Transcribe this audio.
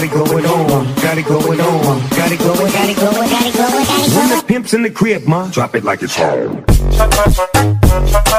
got it going on, got it going on, got it going, got it going, got it going, got it going. When the pimp's in the crib, ma, drop it like it's home.